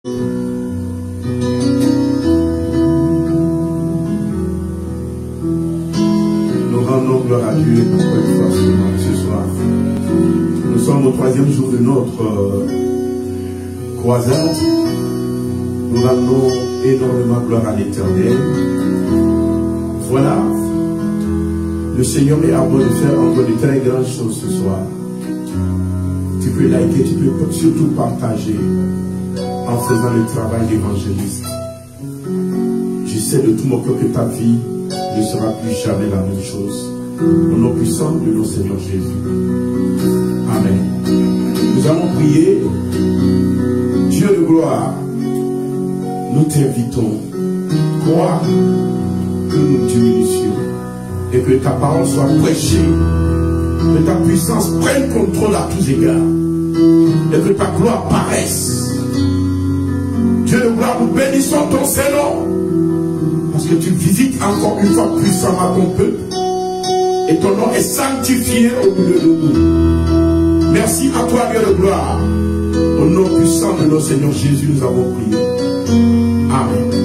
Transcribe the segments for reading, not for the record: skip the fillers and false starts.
Nous rendons gloire à Dieu encore une fois ce soir. Nous sommes au 3e jour de notre croisade. Nous rendons énormément gloire à l'Éternel. Voilà. Le Seigneur est à moi de faire encore de très grandes choses ce soir. Tu peux liker, tu peux surtout partager en faisant le travail d'évangéliste. Je sais de tout mon cœur que ta vie ne sera plus jamais la même chose. Au nom puissant de notre Seigneur Jésus. Amen. Nous allons prier. Dieu de gloire, nous t'invitons. Crois que nous diminutions et que ta parole soit prêchée, que ta puissance prenne contrôle à tous égards et que ta gloire paraisse. Dieu de gloire, nous bénissons ton Saint-Nom parce que tu visites encore une fois puissamment ton peuple et ton nom est sanctifié au milieu de nous. Merci à toi, Dieu de gloire. Au nom puissant de notre Seigneur Jésus, nous avons prié. Amen.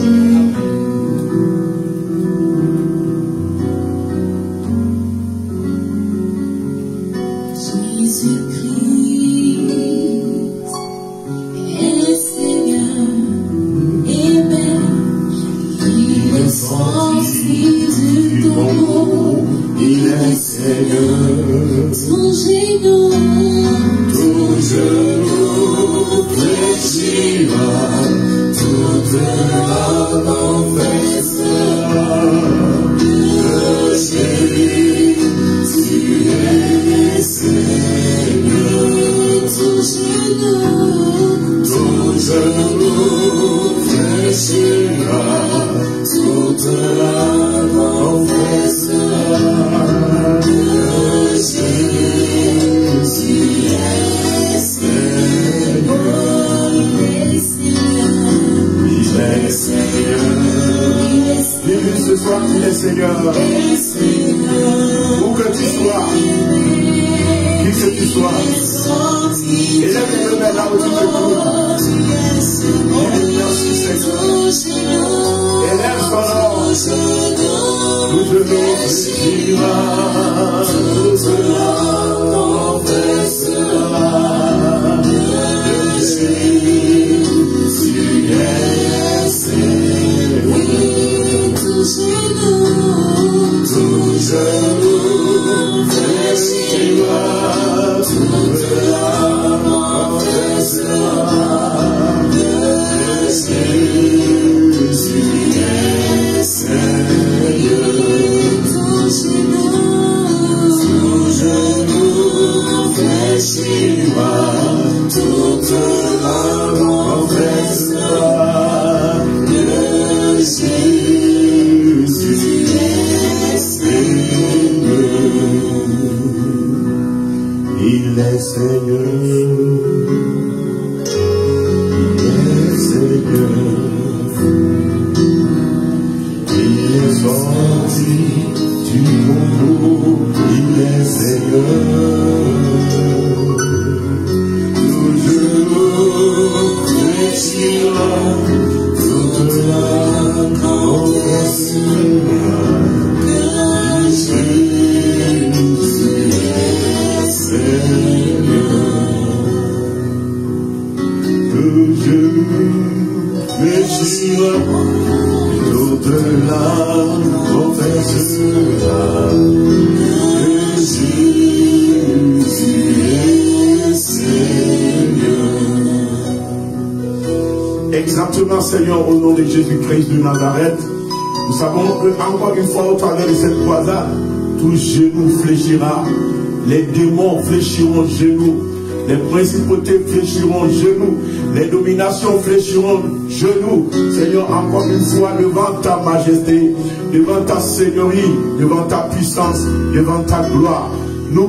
Exactement, Seigneur, au nom de Jésus-Christ de Nazareth, nous savons que encore une fois au travers de cette croisade, tout genou fléchira, les démons fléchiront genoux, les principautés fléchiront genoux, les dominations fléchiront genoux. Seigneur, encore une fois, devant ta majesté, devant ta seigneurie, devant ta puissance, devant ta gloire, nous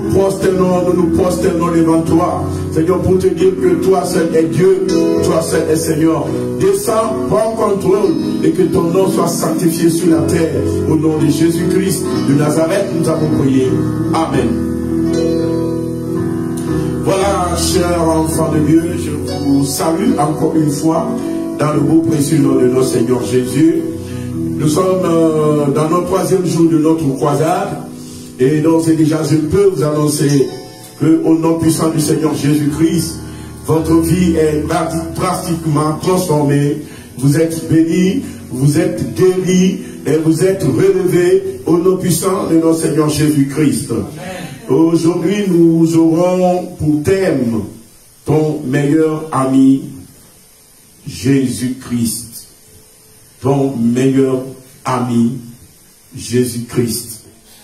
prosternons devant toi. Seigneur, pour te dire que toi seul est Dieu, toi seul est Seigneur. Descends, prends contrôle et que ton nom soit sanctifié sur la terre. Au nom de Jésus-Christ de Nazareth, nous avons prié. Amen. Voilà, chers enfants de Dieu, je vous vous salue encore une fois dans le beau précieux nom de notre Seigneur Jésus. Nous sommes dans notre troisième jour de notre croisade. Et donc c'est déjà, je peux vous annoncer qu'au nom puissant du Seigneur Jésus-Christ, votre vie est drastiquement transformée. Vous êtes bénis, vous êtes guéris et vous êtes relevés au nom puissant de notre Seigneur Jésus-Christ. Aujourd'hui, nous aurons pour thème ton meilleur ami, Jésus-Christ. Ton meilleur ami, Jésus-Christ.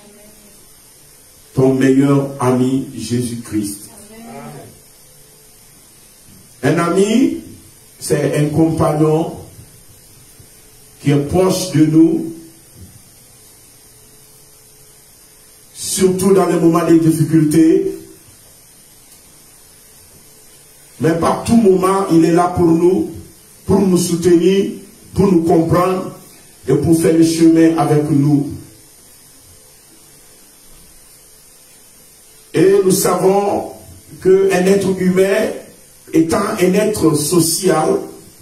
Ton meilleur ami, Jésus-Christ. Un ami, c'est un compagnon qui est proche de nous, surtout dans les moments de difficulté. Mais par tout moment, il est là pour nous soutenir, pour nous comprendre et pour faire le chemin avec nous. Et nous savons qu'un être humain, étant un être social,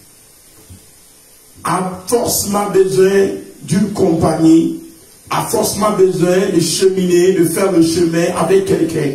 a forcément besoin d'une compagnie, a forcément besoin de cheminer, de faire le chemin avec quelqu'un.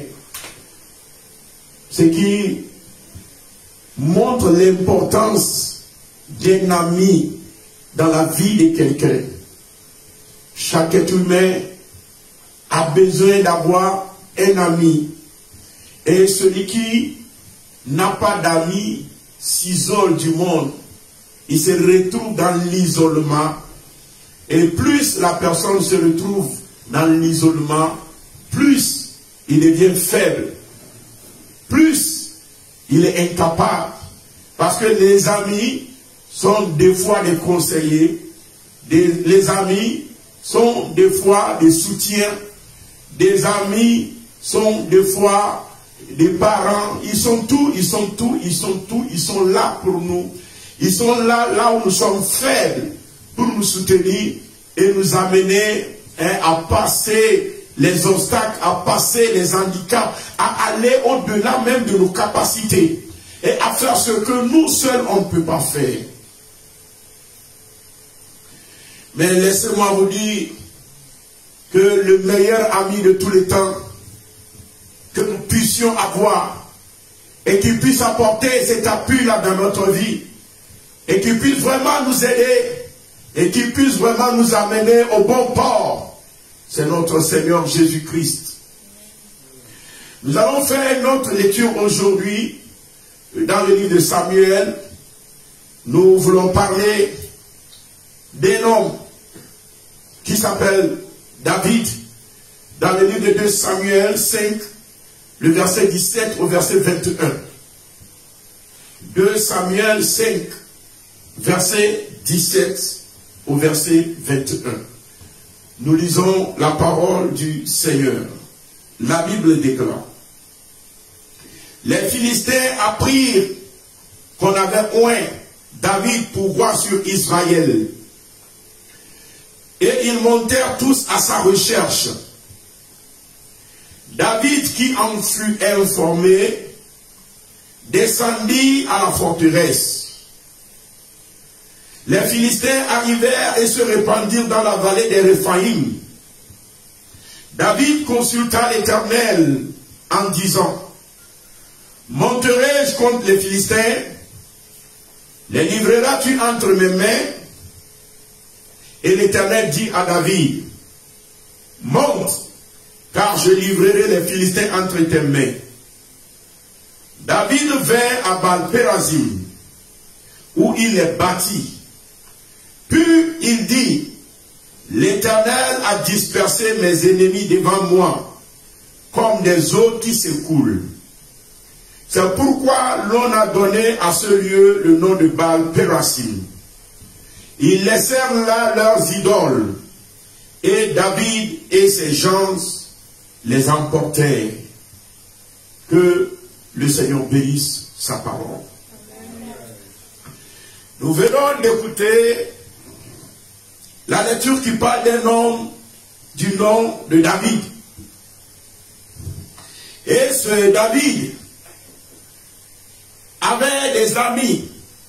Ce qui montre l'importance d'un ami dans la vie de quelqu'un. Chaque être humain a besoin d'avoir un ami. Et celui qui n'a pas d'amis s'isole du monde. Il se retrouve dans l'isolement. Et plus la personne se retrouve dans l'isolement, plus il devient faible. Plus il est incapable. Parce que les amis sont des fois des conseillers. Les amis sont des fois des soutiens. Des amis sont des fois des parents. Ils sont là pour nous. Ils sont là où nous sommes faibles, pour nous soutenir et nous amener à passer les obstacles, à passer les handicaps, à aller au-delà même de nos capacités et à faire ce que nous seuls on ne peut pas faire. Mais laissez-moi vous dire que le meilleur ami de tous les temps que nous puissions avoir et qui puisse apporter cet appui-là dans notre vie et qui puisse vraiment nous aider et qui puisse vraiment nous amener au bon port, c'est notre Seigneur Jésus-Christ. Nous allons faire une autre lecture aujourd'hui dans le livre de Samuel. Nous voulons parler d'un homme qui s'appelle David, dans le livre de 2 Samuel 5, le verset 17 au verset 21. 2 Samuel 5, verset 17 au verset 21. Nous lisons la parole du Seigneur. La Bible déclare: les Philistins apprirent qu'on avait oint David pour roi sur Israël. Et ils montèrent tous à sa recherche. David, qui en fut informé, descendit à la forteresse. Les Philistins arrivèrent et se répandirent dans la vallée des Réphaïm. David consulta l'Éternel en disant: monterai-je contre les Philistins? Les livreras-tu entre mes mains? Et l'Éternel dit à David: monte, car je livrerai les Philistins entre tes mains. David vint à Baal-Pérazim, où il est bâti. Puis il dit: l'Éternel a dispersé mes ennemis devant moi, comme des eaux qui s'écoulent. C'est pourquoi l'on a donné à ce lieu le nom de Baal-Pérazim. Ils laissèrent là leurs idoles, et David et ses gens les emportèrent. Que le Seigneur bénisse sa parole. Nous venons d'écouter la lecture qui parle d'un homme du nom de David. Et ce David avait des amis.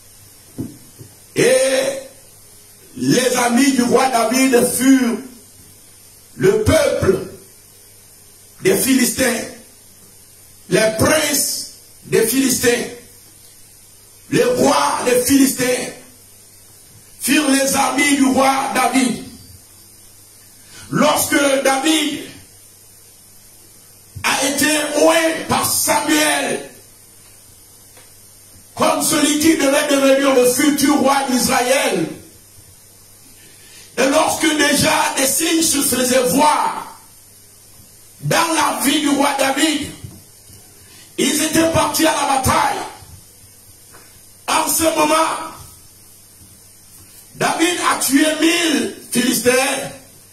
Et les amis du roi David furent le peuple des Philistins, les princes des Philistins, les rois des Philistins furent les amis du roi David. Lorsque David a été oint par Samuel comme celui qui devait devenir le futur roi d'Israël, et lorsque déjà des signes se faisaient voir dans la vie du roi David, ils étaient partis à la bataille. En ce moment, David a tué 1000 Philistins,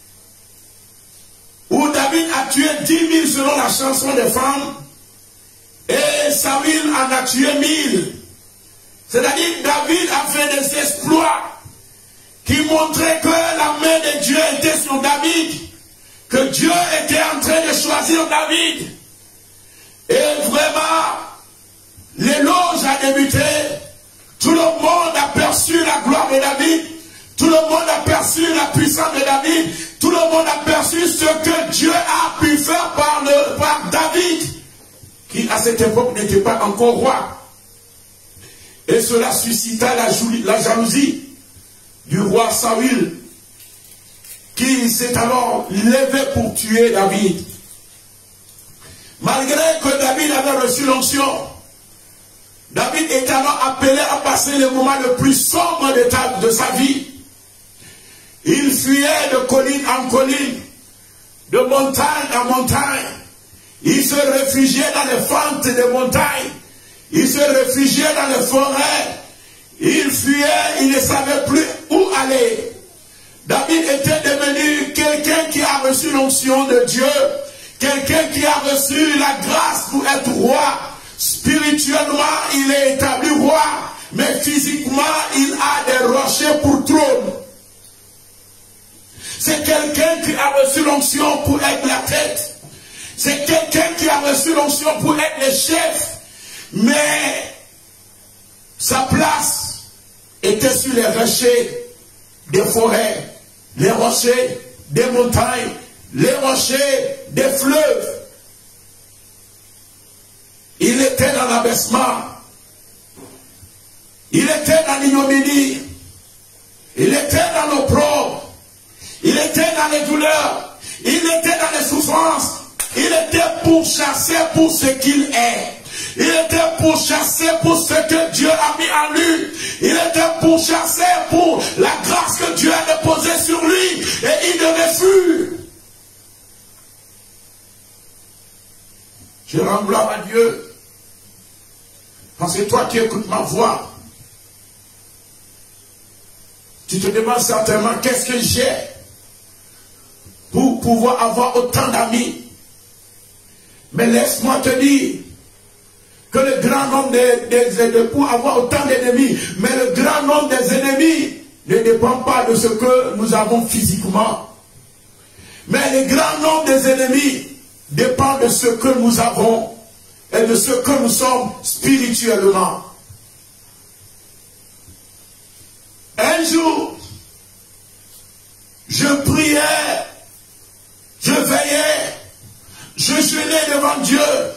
ou David a tué 10 000 selon la chanson des femmes, et Saül en a tué 1000. C'est-à-dire que David a fait des exploits qui montraient que la main de Dieu était sur David, que Dieu était en train de choisir David. Et vraiment, l'éloge a débuté. Tout le monde a perçu la gloire de David. Tout le monde a perçu la puissance de David. Tout le monde a perçu ce que Dieu a pu faire par David, qui à cette époque n'était pas encore roi. Et cela suscita la jalousie du roi Saül, qui s'est alors levé pour tuer David. Malgré que David avait reçu l'onction, David est alors appelé à passer le moment le plus sombre de sa vie. Il fuyait de colline en colline, de montagne en montagne. Il se réfugiait dans les fentes des montagnes. Il se réfugiait dans les forêts. Il fuyait, il ne savait plus où aller. David était devenu quelqu'un qui a reçu l'onction de Dieu. Quelqu'un qui a reçu la grâce pour être roi. Spirituellement, il est établi roi. Mais physiquement, il a des rochers pour trône. C'est quelqu'un qui a reçu l'onction pour être la tête. C'est quelqu'un qui a reçu l'onction pour être le chef. Mais sa place était sur les rochers des forêts, les rochers des montagnes, les rochers des fleuves. Il était dans l'abaissement. Il était dans l'ignominie. Il était dans l'opprobre. Il était dans les douleurs. Il était dans les souffrances. Il était pourchassé pour ce qu'il est. Il était pourchassé pour ce que Dieu a mis en lui. Il était pourchassé pour la grâce que Dieu a déposée sur lui. Et il devait fuir. Je rends gloire à Dieu. Parce que toi qui écoutes ma voix, tu te demandes certainement qu'est-ce que j'ai pour pouvoir avoir autant d'amis. Mais laisse-moi te dire que le grand nombre pour avoir autant d'ennemis, mais le grand nombre des ennemis ne dépend pas de ce que nous avons physiquement. Mais le grand nombre des ennemis dépend de ce que nous avons et de ce que nous sommes spirituellement. Un jour, je priais, je veillais, je jeûnais devant Dieu.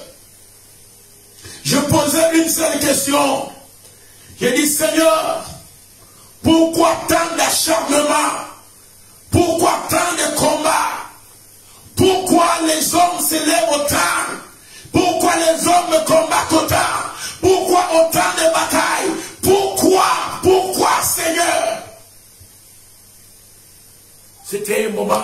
Je posais une seule question. J'ai dit, Seigneur, pourquoi tant d'acharnement? Pourquoi tant de combats? Pourquoi les hommes se lèvent autant? Pourquoi les hommes me combattent autant? Pourquoi autant de batailles? Pourquoi, Seigneur? C'était un moment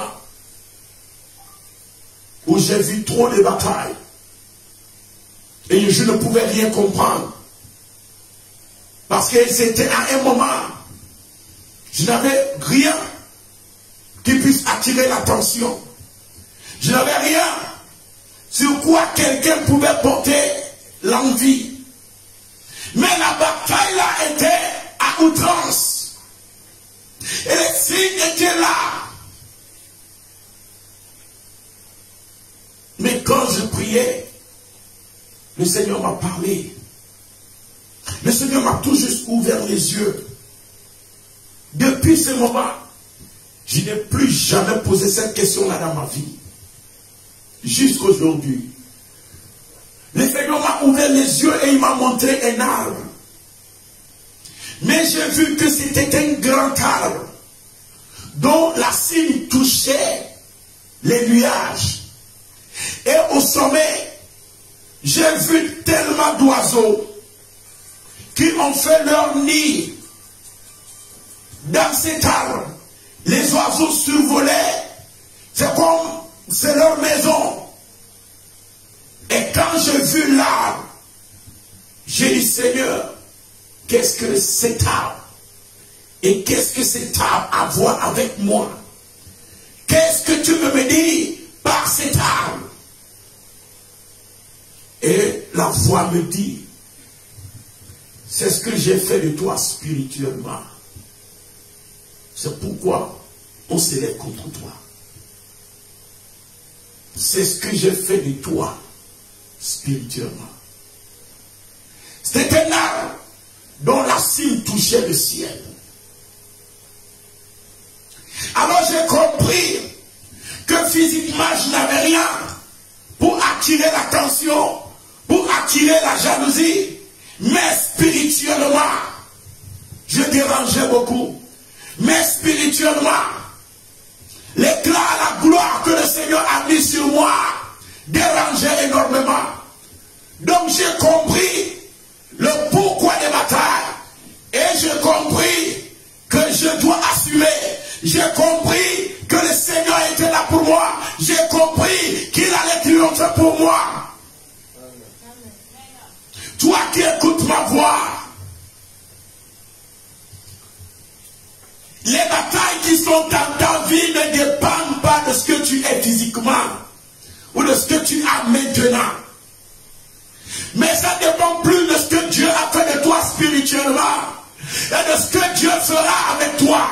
où j'ai vu trop de batailles. Et je ne pouvais rien comprendre. Parce que c'était à un moment, je n'avais rien qui puisse attirer l'attention. Je n'avais rien sur quoi quelqu'un pouvait porter l'envie. Mais la bataille là était à outrance. Et les signes étaient là. Mais quand je priais, le Seigneur m'a parlé. Le Seigneur m'a tout juste ouvert les yeux. Depuis ce moment, je n'ai plus jamais posé cette question-là dans ma vie. Jusqu'aujourd'hui. Le Seigneur m'a ouvert les yeux et il m'a montré un arbre. Mais j'ai vu que c'était un grand arbre dont la cime touchait les nuages. Et au sommet, j'ai vu tellement d'oiseaux qui ont fait leur nid dans cet arbre. Les oiseaux survolaient. C'est leur maison. Et quand j'ai vu l'arbre, j'ai dit, Seigneur, qu'est-ce que cet arbre? Et qu'est-ce que cet arbre a à voir avec moi? Qu'est-ce que tu veux me dire par cet arbre? Et la voix me dit, c'est ce que j'ai fait de toi spirituellement. C'est pourquoi on s'élève contre toi. C'est ce que j'ai fait de toi spirituellement. C'était un arbre dont la cime touchait le ciel. Alors j'ai compris que physiquement je n'avais rien pour attirer l'attention, pour attirer la jalousie, mais spirituellement je dérangeais beaucoup. Mais spirituellement, l'éclat, la gloire que le Seigneur a mis sur moi dérangeait énormément. Donc j'ai compris le pourquoi des batailles. Et j'ai compris que je dois assumer. J'ai compris que le Seigneur était là pour moi. J'ai compris qu'il allait triompher pour moi. Toi qui écoutes ma voix, les batailles qui sont dans ta vie ne dépendent pas de ce que tu es physiquement ou de ce que tu as maintenant. Mais ça dépend plus de ce que Dieu a fait de toi spirituellement et de ce que Dieu fera avec toi.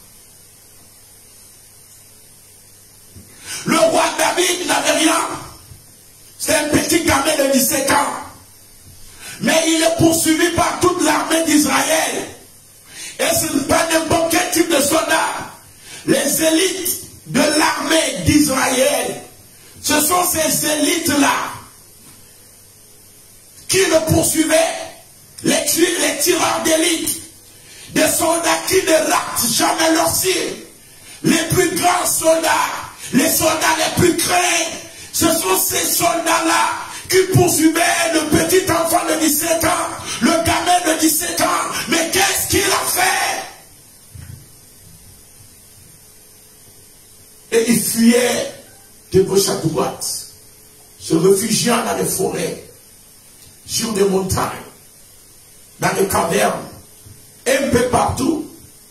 Le roi David n'avait rien. C'est un petit gamin de 17 ans. Mais il est poursuivi par toute l'armée d'Israël. Et ce n'est pas n'importe quel type de soldat. Les élites de l'armée d'Israël, ce sont ces élites-là qui le poursuivaient, les tireurs d'élite, des soldats qui ne ratent jamais leur cible, les plus grands soldats, les soldats les plus craints, ce sont ces soldats-là qui poursuivaient le petit enfant de 17 ans, le gamin de 17 ans. Mais qu'est-ce qu'il a fait? Et il fuyait de gauche à droite, se réfugiant dans les forêts, sur des montagnes, dans les cavernes, un peu partout.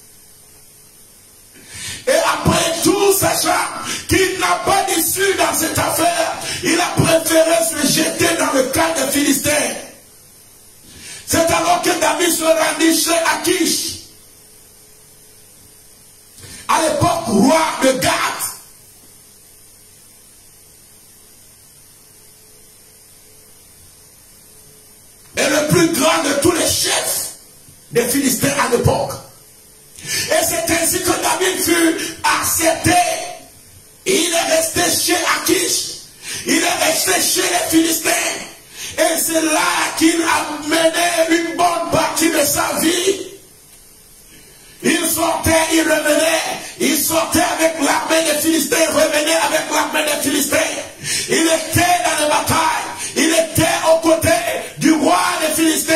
Et après tout, sachant qu'il n'a pas d'issue dans cette affaire, il a préféré se jeter dans le camp des Philistins. C'est alors que David se rendit chez Achish, à l'époque roi de Gath. Et le plus grand de tous les chefs des Philistins à l'époque. Et c'est ainsi que David fut accepté. Il est resté chez Achish. Il est resté chez les Philistins. Et c'est là qu'il a mené une bonne partie de sa vie. Il sortait, il revenait. Il sortait avec l'armée des Philistins, il revenait avec l'armée des Philistins. Il était dans les batailles. Il était aux côtés du roi des Philistins.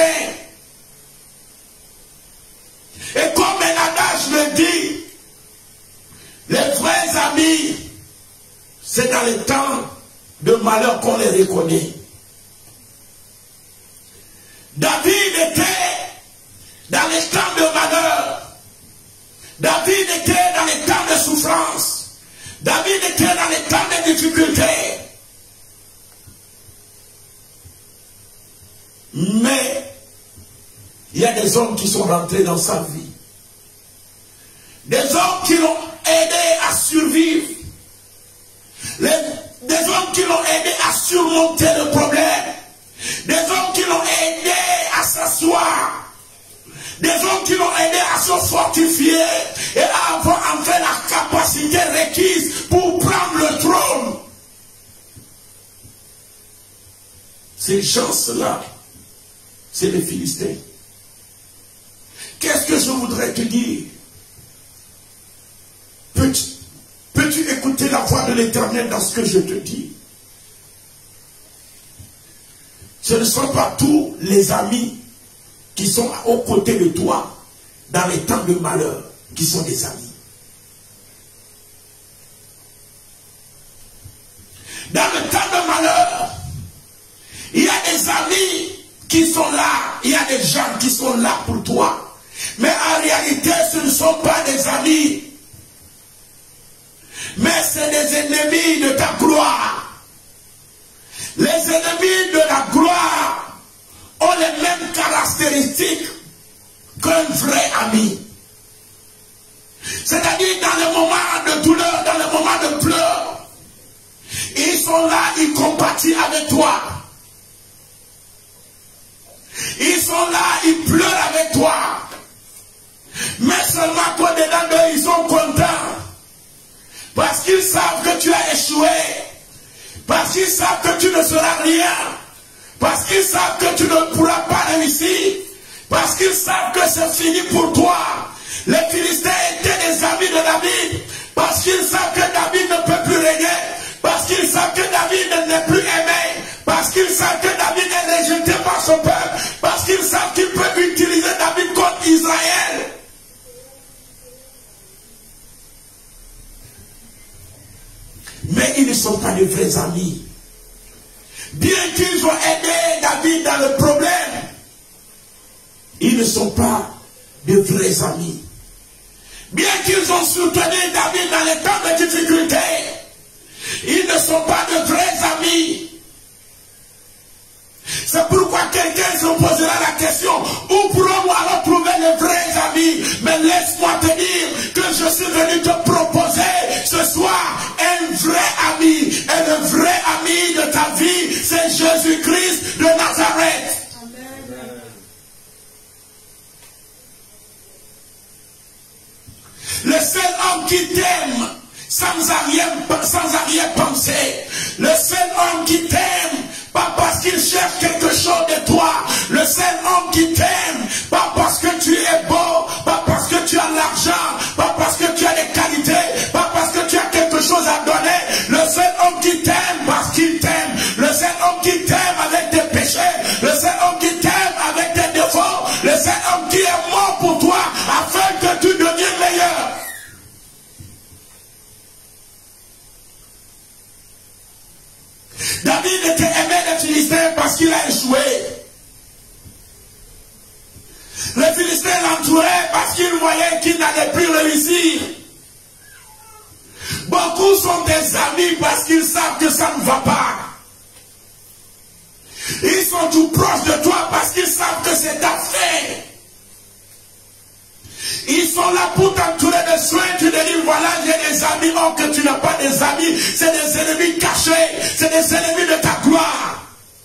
Et comme un adage le dit, les vrais amis, c'est dans les temps de malheur qu'on les reconnaît. David était dans les temps de malheur. David était dans les temps de souffrance. David était dans les temps de difficultés. Mais il y a des hommes qui sont rentrés dans sa vie. Des hommes qui l'ont aidé à survivre. Des hommes qui l'ont aidé à surmonter le problème. Des hommes qui l'ont aidé à s'asseoir Des hommes qui l'ont aidé à se fortifier et à avoir enfin la capacité requise pour prendre le trône. Ces gens-là, c'est les Philistins. Qu'est-ce que je voudrais te dire? Peux-tu écouter la voix de l'Éternel dans ce que je te dis? Ce ne sont pas tous les amis qui sont aux côtés de toi dans les temps de malheur qui sont des amis. Dans le temps de malheur, il y a des amis qui sont là, il y a des gens qui sont là pour toi. Mais en réalité, ce ne sont pas des amis. Mais c'est des ennemis de ta gloire. Les ennemis de la gloire ont les mêmes caractéristiques qu'un vrai ami. C'est-à-dire dans le moment de douleur, dans le moment de pleurs, ils sont là, ils compatissent avec toi. Ils sont là, ils pleurent avec toi. Mais seulement toi dedans d'eux, ils sont contents. Parce qu'ils savent que tu as échoué. Parce qu'ils savent que tu ne seras rien. Parce qu'ils savent que tu ne pourras pas réussir. Parce qu'ils savent que c'est fini pour toi. Les Philistins étaient des amis de David. Parce qu'ils savent que David ne peut plus régner. Parce qu'ils savent que David n'est plus aimé. Parce qu'ils savent que David est rejeté par son peuple. Parce qu'ils savent qu'ils peuvent utiliser David contre Israël. Mais ils ne sont pas de vrais amis. Bien qu'ils ont aidé David dans le problème, ils ne sont pas de vrais amis. Bien qu'ils ont soutenu David dans les temps de difficulté, ils ne sont pas de vrais amis. C'est pourquoi quelqu'un se posera la question, où pourrons-nous alors trouver les vrais amis? Mais laisse-moi te dire que je suis venu te proposer ce soir un vrai ami. Et le vrai ami de ta vie, c'est Jésus-Christ de Nazareth. Amen. Le seul homme qui t'aime sans arrière-pensée. Le seul homme qui t'aime, pas parce qu'il cherche quelque chose de toi. Le seul homme qui t'aime, pas parce que tu es beau, pas parce que tu as l'argent, pas parce que tu as des qualités, pas parce que tu as quelque chose à donner. Le seul homme qui t'aime parce qu'il t'aime. Le seul homme qui t'aime avec tes péchés. Le seul homme qui t'aime avec tes défauts. Le seul homme qui est mort pour toi afin que tu deviennes meilleur. David était aimé des Philistins parce qu'il a échoué. Les Philistins l'entouraient parce qu'ils voyaient qu'il n'allait plus réussir. Beaucoup sont des amis parce qu'ils savent que ça ne va pas. Ils sont tout proches de toi parce qu'ils savent que c'est ta fin. Ils sont là pour t'entourer de soins. Tu te dis, voilà, j'ai des amis. Or que tu n'as pas des amis. C'est des ennemis cachés. C'est des ennemis de ta gloire.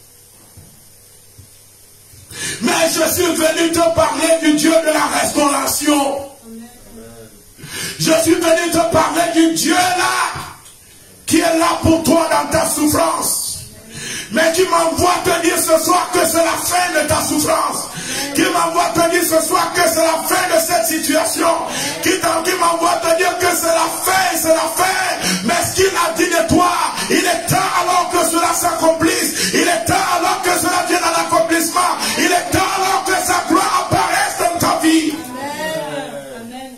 Mais je suis venu te parler du Dieu de la restauration. Je suis venu te parler du Dieu là, qui est là pour toi dans ta souffrance. Mais qui m'envoie te dire ce soir que c'est la fin de ta souffrance. Qui m'envoie te dire ce soir que c'est la fin de cette situation. Qui m'envoie te dire que c'est la fin, c'est la fin. Mais ce qu'il a dit de toi, il est temps alors que cela s'accomplisse. Il est temps alors que cela vienne à l'accomplissement. Il est temps alors que sa gloire apparaisse dans ta vie. Amen.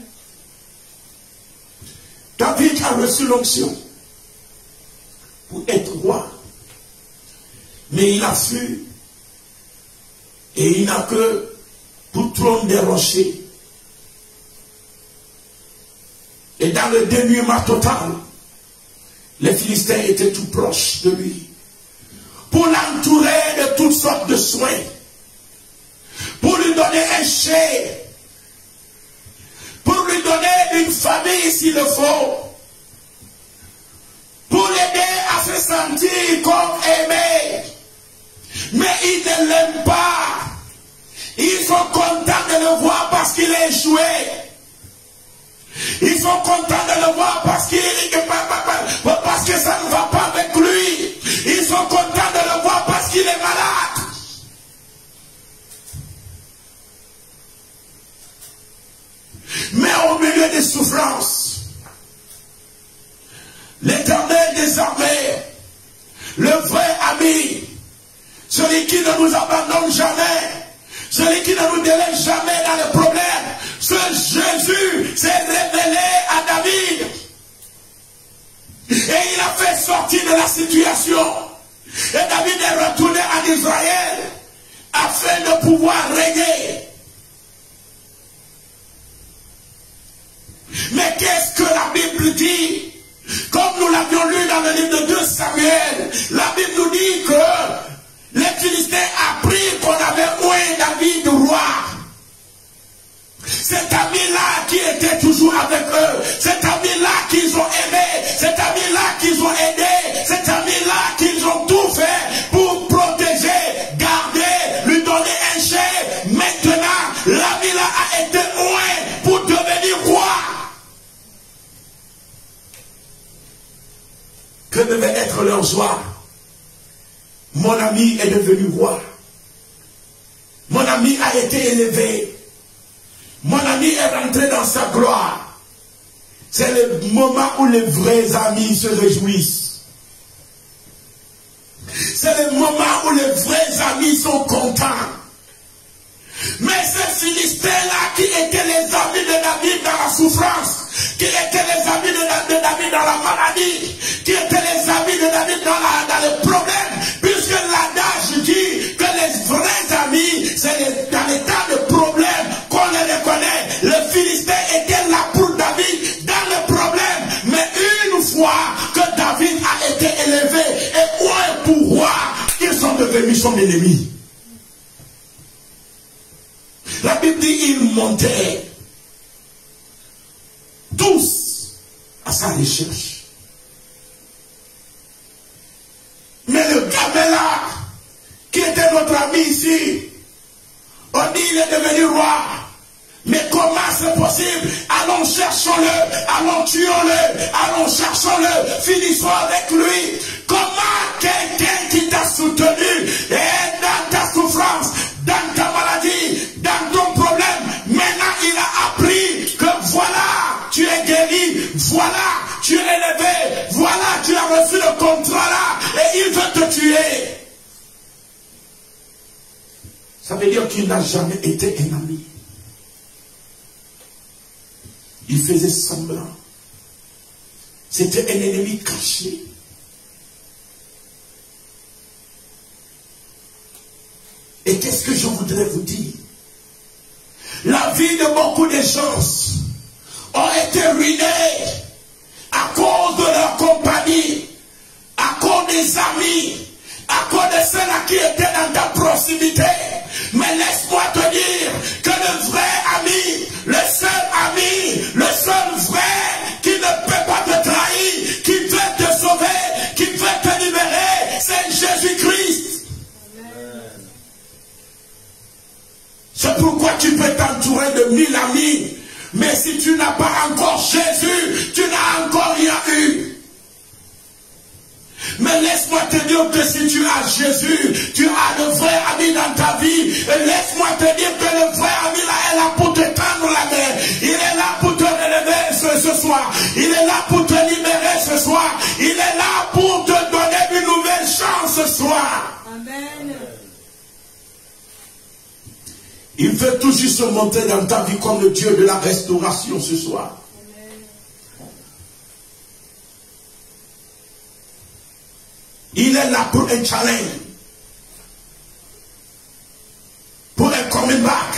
David a reçu l'onction pour être roi. Mais il a fui et il n'a que pour trône des rochers. Et dans le dénuement total, les Philistins étaient tout proches de lui pour l'entourer de toutes sortes de soins, pour lui donner un chai, pour lui donner une famille s'il le faut, pour l'aider à se sentir comme aimé. Mais ils ne l'aiment pas. Ils sont contents de le voir parce qu'il a échoué. Ils sont contents de le voir parce que ça ne va pas avec lui. Ils sont contents de le voir parce qu'il est malade. Mais au milieu des souffrances, l'Éternel des armées, le vrai ami, celui qui ne nous abandonne jamais, celui qui ne nous délaisse jamais dans les problèmes, ce Jésus s'est révélé à David. Et il a fait sortir de la situation. Et David est retourné en Israël afin de pouvoir régner. Mais qu'est-ce que la Bible dit? Comme nous l'avions lu dans le livre de 2 Samuel, la Bible nous dit que les Philistins apprirent qu'on avait oint David roi. Cet ami-là qui était toujours avec eux, cet ami-là qu'ils ont aimé, cet ami-là qu'ils ont aidé, cet ami-là qu'ils ont tout fait pour protéger, garder, lui donner un chef. Maintenant, l'ami-là a été oint pour devenir roi. Que devait être leur joie? Mon ami est devenu roi. Mon ami a été élevé. Mon ami est rentré dans sa gloire. C'est le moment où les vrais amis se réjouissent. C'est le moment où les vrais amis sont contents. Mais ces Philistins-là qui étaient les amis de David dans la souffrance, qui étaient les amis de David dans la maladie, qui étaient les amis de David dans les problèmes, puisque l'adage dit que les vrais amis, c'est dans l'état de problème qu'on les reconnaît. Les Philistins étaient là pour David dans le problème, mais une fois que David a été élevé et oint pour roi, ils sont devenus son ennemi. La Bible dit ils montaient tous à sa recherche. Mais le gamin là, qui était notre ami ici, on dit il est devenu roi. Mais comment c'est possible? Allons cherchons-le, allons tuons-le, allons cherchons-le, finissons avec lui. Comment quelqu'un qui t'a soutenu et dans ta souffrance, dans ta maladie, dans ton problème, maintenant il a appris que voilà, tu es guéri, voilà, tu es élevé, voilà, tu as reçu le contrat là, et il veut te tuer. Ça veut dire qu'il n'a jamais été un ami. Il faisait semblant. C'était un ennemi caché. Et qu'est-ce que je voudrais vous dire? La vie de beaucoup de gens ont été ruinée à cause de leur compagnie, à cause des amis, à cause de ceux-là qui étaient dans ta proximité. Mais laisse-moi te dire que le vrai ami, le seul ami, le seul vrai qui ne peut pas te trahir, qui veut te sauver, qui veut te libérer, c'est Jésus-Christ. C'est pourquoi tu peux t'entourer de 1000 amis, mais si tu n'as pas encore Jésus, tu n'as encore rien eu. Mais laisse-moi te dire que si tu as Jésus, tu as de vrais amis dans ta vie. Et laisse-moi te dire que le vrai ami là est là pour te tendre la main. Il est là pour te relever ce soir. Il est là pour te libérer ce soir. Il est là pour te donner une nouvelle chance ce soir. Amen. Il veut toujours se montrer dans ta vie comme le Dieu de la restauration ce soir. Il est là pour un challenge, pour un coming back.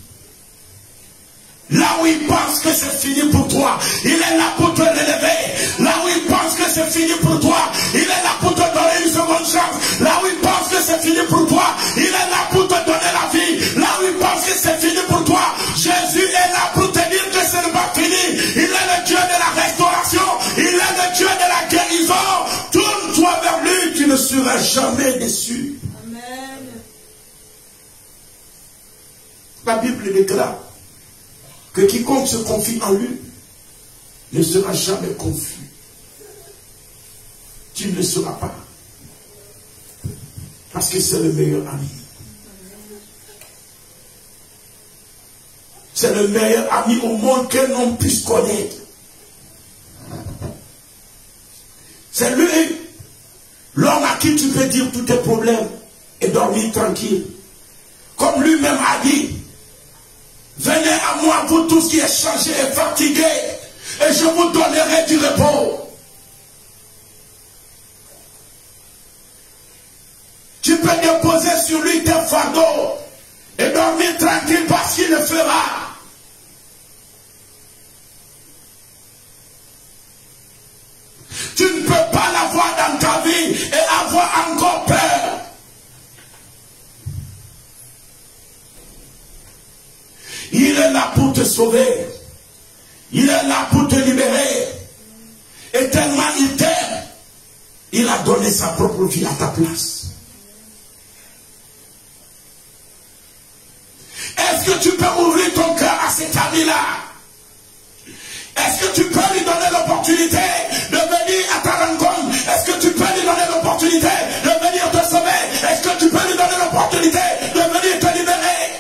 Là où il pense que c'est fini pour toi, il est là pour te relever. Là où il pense que c'est fini pour toi, il est là pour te donner une seconde chance. Là où il pense que c'est fini pour toi, il est là pour te donner la vie. Là où il pense que c'est fini pour toi, Jésus est là pour te dire que ce n'est pas fini. Il est le Dieu de la restauration, il est le Dieu de la guérison. Tourne-toi vers lui, tu ne seras jamais déçu. Amen. La Bible déclare que quiconque se confie en lui ne sera jamais confus. Tu ne le seras pas. Parce que c'est le meilleur ami. C'est le meilleur ami au monde qu'un homme puisse connaître. C'est lui, l'homme à qui tu peux dire tous tes problèmes et dormir tranquille. Comme lui-même a dit, venez à moi, vous tous qui êtes chargés et fatigués, et je vous donnerai du repos. Tu peux déposer sur lui tes fardeaux et dormir tranquille parce qu'il le fera. Tu ne peux pas l'avoir dans ta vie et avoir encore peur. Il est là pour te sauver. Il est là pour te libérer. Et tellement il t'aime, il a donné sa propre vie à ta place. Est-ce que tu peux ouvrir ton cœur à cet ami-là? Est-ce que tu peux lui donner l'opportunité de venir à ta rencontre? Est-ce que tu peux lui donner l'opportunité de venir te sauver? Est-ce que tu peux lui donner l'opportunité de venir te libérer?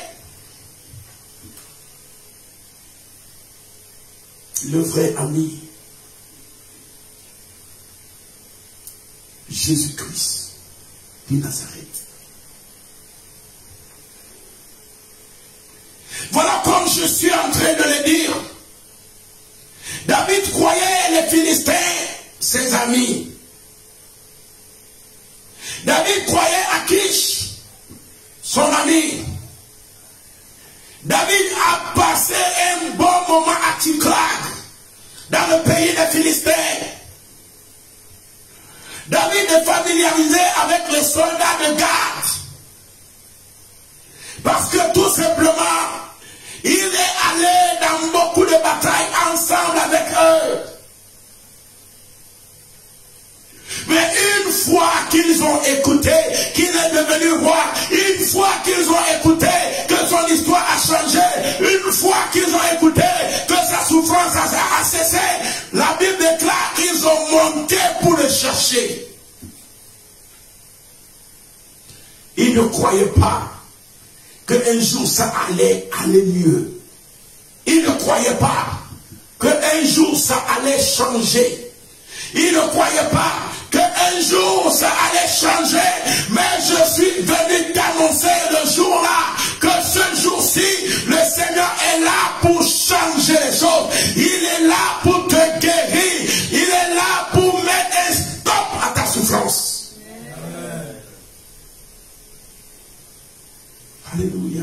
Le vrai ami, Jésus-Christ de Nazareth. Voilà comme je suis en train de le dire. David croyait les Philistins ses amis. David croyait Akish son ami. David a passé un bon moment à Tsiklag, dans le pays des Philistins. David est familiarisé avec les soldats de Gath. Parce que tout simplement, il est allé dans beaucoup de batailles ensemble avec eux. Mais une fois qu'ils ont écouté qu'il est devenu roi, une fois qu'ils ont écouté que son histoire a changé, une fois qu'ils ont écouté que sa souffrance a cessé, la Bible déclare qu'ils ont monté pour le chercher. Ils ne croyaient pas qu'un jour ça allait aller mieux. Ils ne croyaient pas qu'un jour ça allait changer. Ils ne croyaient pas qu'un jour ça allait changer. Mais je suis venu t'annoncer le jour-là que ce jour-ci, le Seigneur est là pour changer les choses. Il est là pour te guérir. Il est là pour mettre un stop à ta souffrance. Alléluia.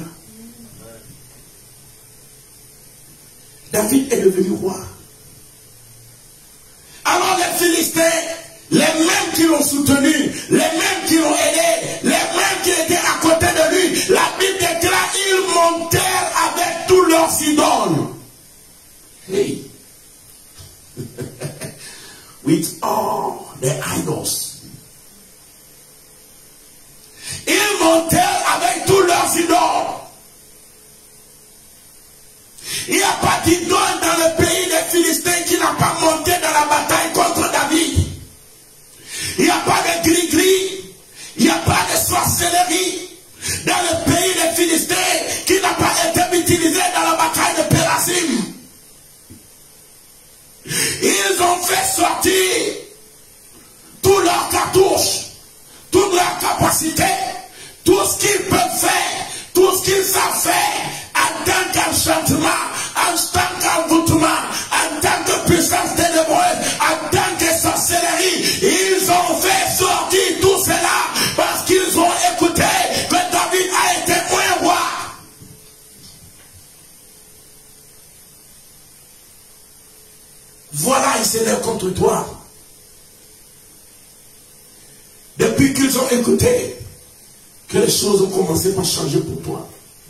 David est devenu roi. Alors les Philistins, les mêmes qui l'ont soutenu, les mêmes qui l'ont aidé, les mêmes qui étaient à côté de lui, la Bible déclare, ils montèrent avec tous leurs idoles. Hey. With all the idols. Ils montèrent avec tous leurs idoles. Il n'y a pas d'idole dans le pays des Philistins qui n'a pas monté dans la bataille contre David. Il n'y a pas de gris-gris. Il n'y a pas de sorcellerie dans le pays des Philistins qui n'a pas été utilisé dans la bataille de Pérasim. Ils ont fait sortir tous leurs cartouches, toute leur capacité, tout ce qu'ils peuvent faire, tout ce qu'ils savent faire, en tant qu'enchantement, en tant qu'envoûtement, en tant que puissance ténébreuse, en tant que sorcellerie, ils ont fait sortir tout cela parce qu'ils ont écouté que David a été un roi. Voilà, ils s'élèvent contre toi. Depuis qu'ils ont écouté que les choses ont commencé par changer pour toi.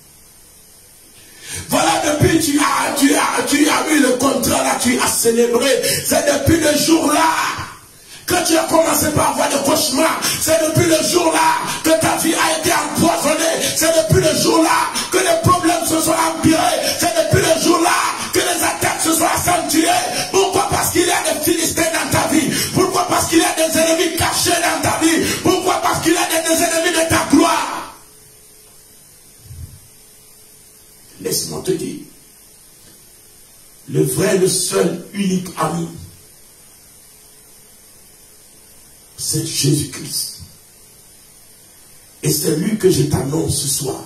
Voilà, depuis tu as eu le contrat là, tu as célébré. C'est depuis le jour là que tu as commencé par avoir des cauchemars, c'est depuis le jour-là que ta vie a été empoisonnée, c'est depuis le jour-là que les problèmes se sont empirés, c'est depuis le jour-là que les attaques se sont accentuées. Pourquoi? Parce qu'il y a des Philistins dans ta vie. Pourquoi? Parce qu'il y a des ennemis cachés dans ta vie. Pourquoi? Parce qu'il y a des ennemis de ta gloire. Laisse-moi te dire, le vrai, le seul, unique ami, c'est Jésus-Christ. Et c'est lui que je t'annonce ce soir.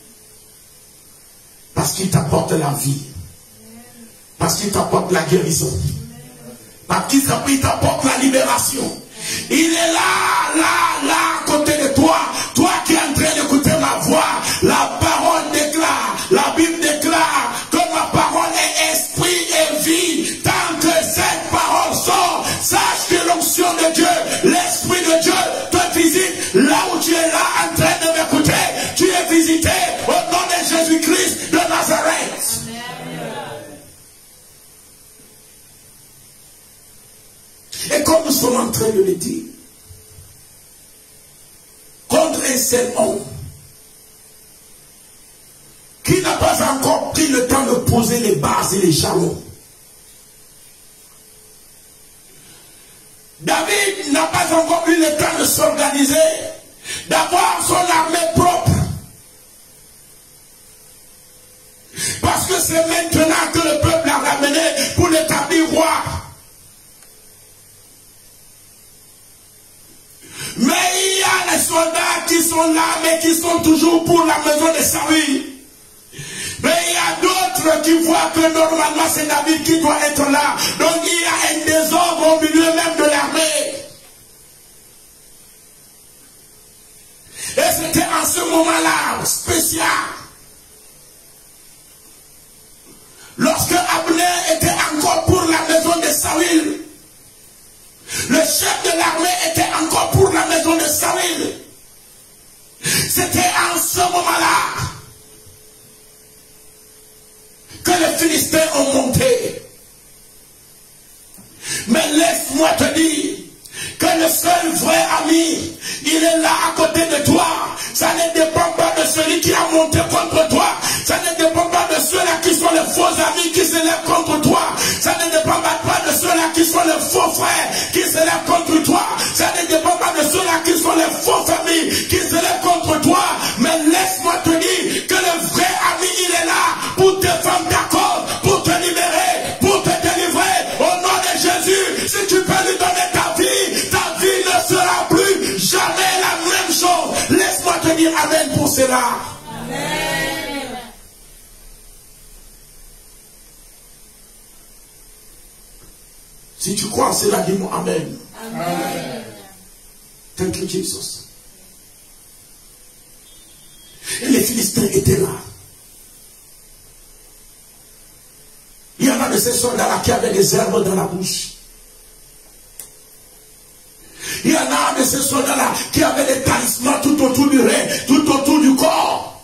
Parce qu'il t'apporte la vie. Parce qu'il t'apporte la guérison. Parce qu'il t'apporte la libération. Il est là, à côté de toi. Toi qui es en train d'écouter ma voix. La parole déclare, la Bible déclare que ma parole est esprit et vie. Tant que cette parole sort, sache que l'onction de Dieu, l'esprit de Dieu te visite là où tu es là en train de m'écouter. Tu es visité au nom de Jésus-Christ de Nazareth. Et comme nous sommes en train de le dire, contre un seul homme qui n'a pas encore pris le temps de poser les bases et les jalons. David n'a pas encore eu le temps de s'organiser, d'avoir son armée propre. Parce que c'est maintenant que le peuple l'a ramené pour l'établir roi. Mais il y a les soldats qui sont là, mais qui sont toujours pour la maison de Saül. Mais il y a d'autres qui voient que normalement c'est David qui doit être là. Donc il y a un désordre au milieu même de l'armée. Et c'était en ce moment-là spécial. Lorsque Abner était encore pour la maison de Saül. Le chef de l'armée était encore pour la maison de Saül. C'était en ce moment-là que les Philistins ont monté. Mais laisse-moi te dire que le seul vrai ami, il est là à côté de toi. Ça ne dépend pas de celui qui a monté contre toi. Ça ne dépend pas de ceux-là qui sont les faux amis qui se lèvent contre toi. Ça ne dépend pas de ceux-là qui sont les faux frères qui se lèvent contre toi. Ça ne dépend pas de ceux-là qui sont les faux familles qui se lèvent contre toi. Mais laisse-moi te dire que le vrai ami, il est là pour défendre ta cause, pour te libérer, pour te délivrer. Au nom de Jésus, si tu peux lui donner ta vie ne sera plus jamais la même chose. Laisse-moi te dire amen pour cela. Amen. Si tu crois en cela, dis-moi amen. Amen. Thank you, Jesus. Et les Philistins étaient là. Il y en a de ces soldats-là qui avaient des herbes dans la bouche. Il y en a de ces soldats-là qui avaient des talismans tout autour du rein, tout autour du corps.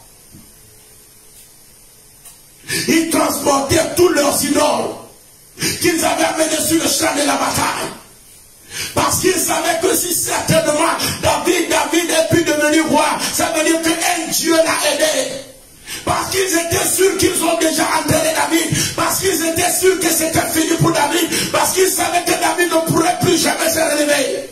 Ils transportaient tous leurs idoles qu'ils avaient amenés sur le champ de la bataille. Parce qu'ils savaient que si certainement David est pu devenir roi, ça veut dire qu'un Dieu l'a aidé. Parce qu'ils étaient sûrs qu'ils ont déjà enterré David. Parce qu'ils étaient sûrs que c'était fini pour David. Parce qu'ils savaient que David ne pourrait plus jamais se relever.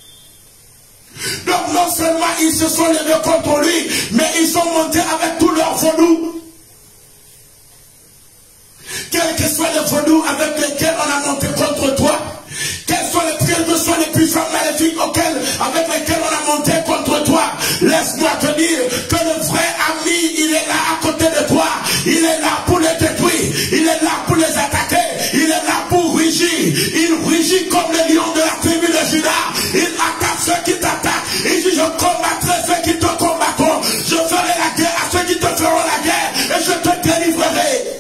Donc non seulement ils se sont levés contre lui, mais ils sont montés avec tous leurs vaudous. Quels que soient les vaudous avec lesquels on a monté contre toi, quels que soient les puissants maléfiques avec lesquels on a monté contre toi, laisse-moi te dire que le vrai ami, il est là à côté de toi. Il est là pour les détruire, il est là pour les attaquer, il est là pour rugir. Il rugit comme le lion de la tribu de Juda. Il attaque ceux qui t'attaquent. Il dit: je combattrai ceux qui te combattront. Je ferai la guerre à ceux qui te feront la guerre et je te délivrerai.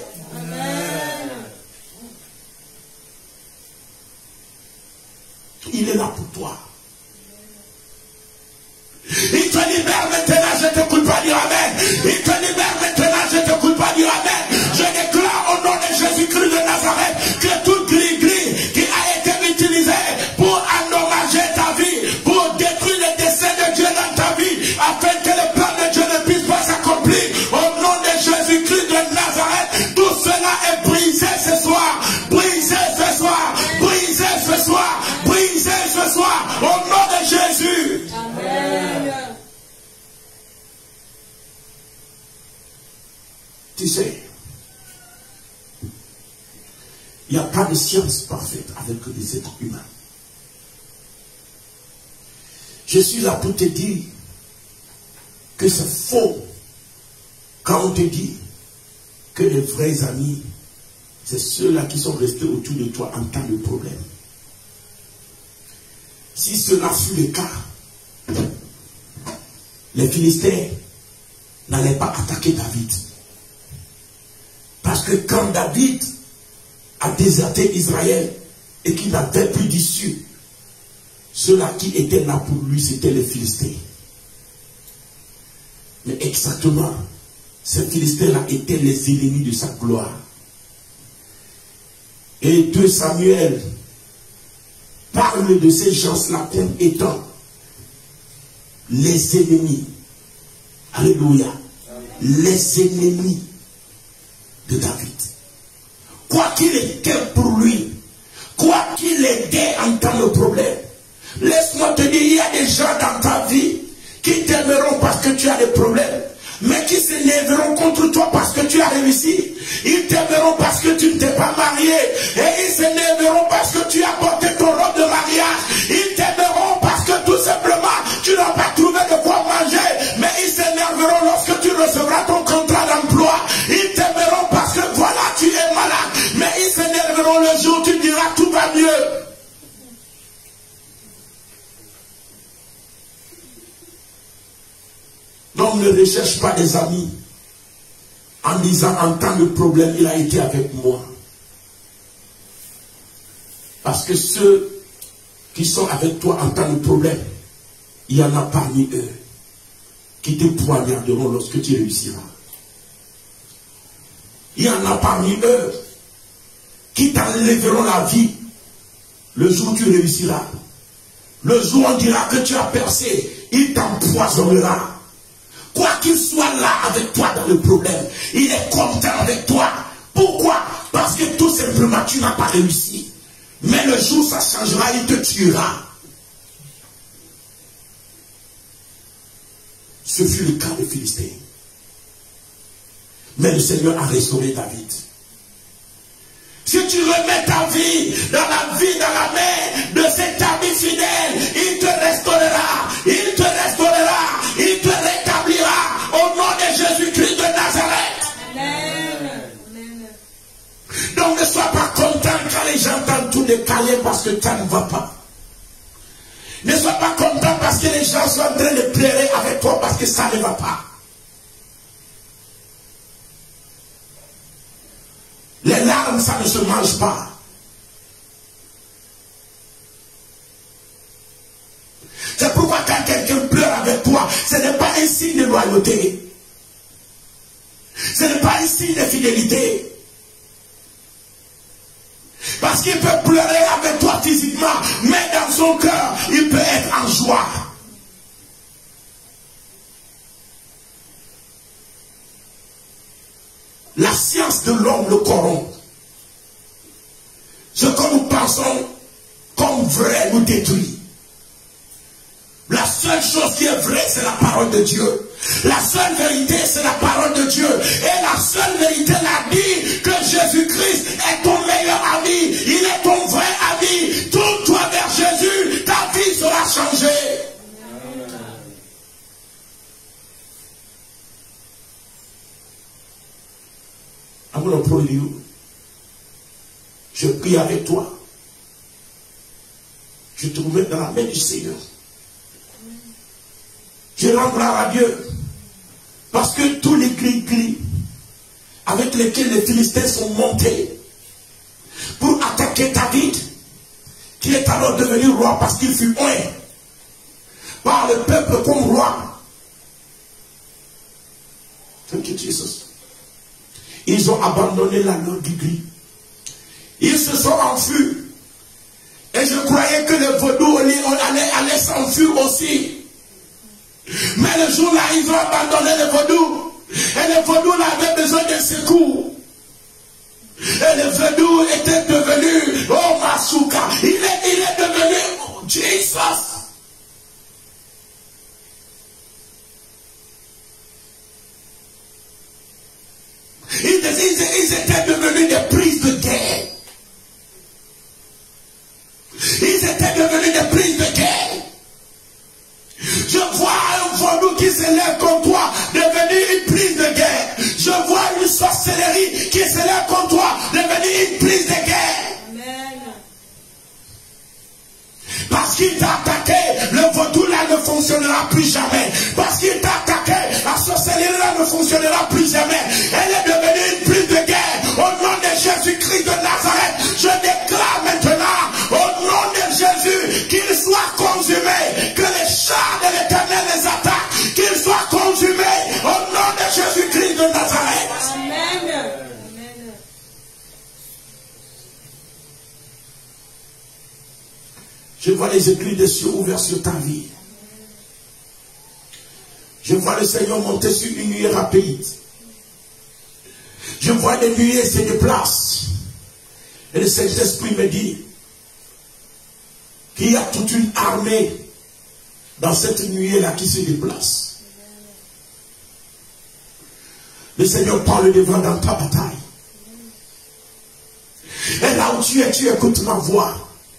Il est là pour toi. Il te libère maintenant, je ne t'écoute pas dire amen. Il te libère maintenant, je ne t'écoute pas dire amen. Je déclare au nom de Jésus-Christ de Nazareth que tout gris-gris qui a été utilisé pour endommager Il n'y a pas de science parfaite avec des êtres humains. Je suis là pour te dire que c'est faux quand on te dit que les vrais amis, c'est ceux-là qui sont restés autour de toi en temps de problème. Si cela fut le cas, les Philistins n'allaient pas attaquer David. Parce que quand David a déserté Israël et qu'il n'avait plus d'issue, ceux-là qui étaient là pour lui, c'était les Philistins. Mais exactement, ces Philistins-là étaient les ennemis de sa gloire. Et 2 Samuel parle de ces gens-là comme étant les ennemis. Alléluia. Les ennemis de David. Quoi qu'il était pour lui, quoi qu'il était en temps de problème, laisse-moi te dire, il y a des gens dans ta vie qui t'aimeront parce que tu as des problèmes, mais qui s'énerveront contre toi parce que tu as réussi. Ils t'aimeront parce que tu ne t'es pas marié, et ils s'énerveront parce que tu as porté ton robe de mariage. Ils t'aimeront parce que tout simplement tu n'as pas trouvé de quoi manger, mais ils s'énerveront lorsque tu recevras ton contrat d'emploi. Ils t'aimeront parce que voilà, tu es malade, mais ils s'énerveront le jour où tu diras tout va mieux. Donc ne recherche pas des amis en disant en temps de problème il a été avec moi. Parce que ceux qui sont avec toi en temps de problème, il y en a parmi eux qui te poignarderont lorsque tu réussiras. Il y en a parmi eux qui t'enlèveront la vie le jour où tu réussiras. Le jour où on dira que tu as percé, il t'empoisonnera. Quoi qu'il soit là avec toi dans le problème, il est content avec toi. Pourquoi? Parce que tout simplement tu n'as pas réussi. Mais le jour où ça changera, il te tuera. Ce fut le cas des Philistins. Mais le Seigneur a restauré David. Si tu remets ta vie dans la main de cet ami fidèle, il te restaurera, il te restaurera, il te rétablira au nom de Jésus-Christ de Nazareth. Amen. Donc ne sois pas content quand les gens t'entendent tout décaler parce que ça ne va pas. Ne sois pas content parce que les gens sont en train de pleurer avec toi parce que ça ne va pas. Les larmes, ça ne se mange pas. C'est pourquoi quand quelqu'un pleure avec toi, ce n'est pas un signe de loyauté. Ce n'est pas un signe de fidélité. Parce qu'il peut pleurer avec toi physiquement, mais dans son cœur, il peut être en joie. La science de l'homme le corrompt. Ce que nous pensons comme vrai nous détruit. La seule chose qui est vraie, c'est la parole de Dieu. La seule vérité, c'est la parole de Dieu. Et la seule vérité l'a dit que Jésus-Christ est ton meilleur ami. Il est ton vrai ami. Tourne-toi vers Jésus, ta vie sera changée. I'm going to pray with you. Je prie avec toi. Je te remets dans la main du Seigneur. Je rends gloire à Dieu. Parce que tous les gris-gris avec lesquels les Philistins sont montés pour attaquer David, qui est alors devenu roi parce qu'il fut oint par le peuple comme roi. Thank you, Jesus. Ils ont abandonné la leur gris. Ils se sont enfuis. Et je croyais que les vaudous allaient s'enfuir aussi. Mais le jour-là, ils ont abandonné les vaudous. Et les vaudous avaient besoin de secours. Et les vaudous étaient devenus, oh Masuka, il est devenu, oh, Jesus. Ils étaient devenus des prises de guerre. plus jamais. Parce qu'il t'a attaqué, la sorcellerie ne fonctionnera plus jamais. Elle est devenue une prise de guerre. Au nom de Jésus-Christ de Nazareth, je déclare maintenant, au nom de Jésus, qu'il soit consumé, que les chars de l'Éternel les attaquent, qu'ils soient consumés, au nom de Jésus-Christ de Nazareth. Amen. Je vois les écrits des cieux ouverts sur ta vie. Je vois le Seigneur monter sur une nuée rapide. Je vois les nuées se déplacent. Et le Saint-Esprit me dit qu'il y a toute une armée dans cette nuée-là qui se déplace. Le Seigneur parle devant dans ta bataille. Et là où tu écoutes ma voix.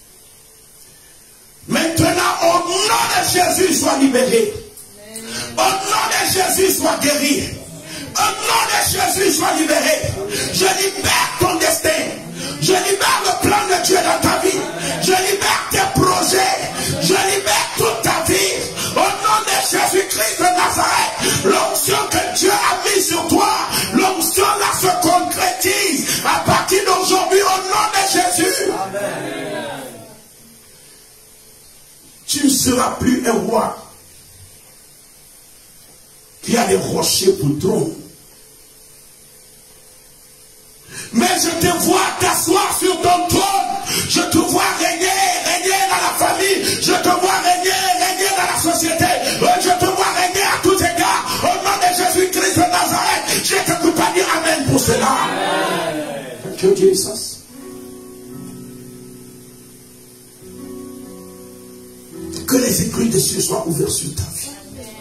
Maintenant, au nom de Jésus, sois libéré. Au nom de Jésus, sois guéri. Au nom de Jésus, sois libéré. Je libère ton destin. Je libère le plan de Dieu dans ta vie. Je libère tes projets. Je libère toute ta vie. Au nom de Jésus-Christ de Nazareth, l'onction que Dieu a mise sur toi, l'onction là se concrétise à partir d'aujourd'hui au nom de Jésus. Amen. Tu ne seras plus un roi qui a des rochers pour trône. Mais je te vois t'asseoir sur ton trône. Je te vois régner dans la famille. Je te vois régner dans la société. Je te vois régner à tous égards. Au nom de Jésus-Christ de Nazareth, je t'écoute pas dire Amen pour cela. Thank you, Jesus. Que les écrits des cieux soient ouverts sur ta vie.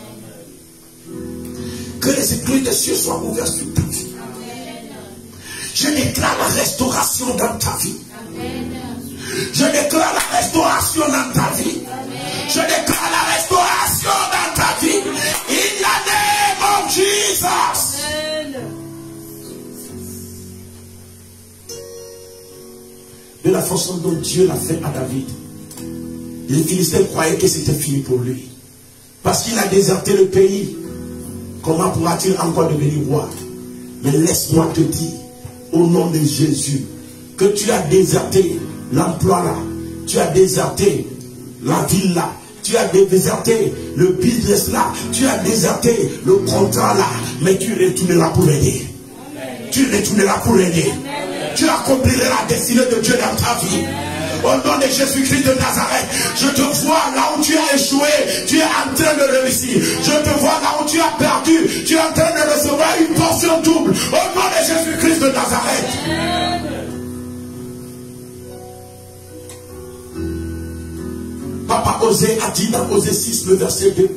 Que les écrits des cieux soient ouverts sur ta vie. Je déclare la restauration dans ta vie. Je déclare la restauration dans ta vie. Je déclare la restauration dans ta vie. In the name of Jesus. De la façon dont Dieu l'a fait à David, les Philistins croyaient que c'était fini pour lui. Parce qu'il a déserté le pays. Comment pourra-t-il encore devenir roi? Mais laisse-moi te dire, au nom de Jésus, que tu as déserté l'emploi là, tu as déserté la ville là, tu as déserté le business là, tu as déserté le contrat là, mais tu retourneras pour aider. Tu retourneras pour aider. Tu accompliras la destinée de Dieu dans ta vie. Au nom de Jésus-Christ de Nazareth, je te vois là où tu as échoué, tu es en train de réussir. Je te vois là où tu as perdu, tu es en train de recevoir une portion double. Au nom de Jésus-Christ de Nazareth. Papa Osée a dit dans Osée 6, le verset 2.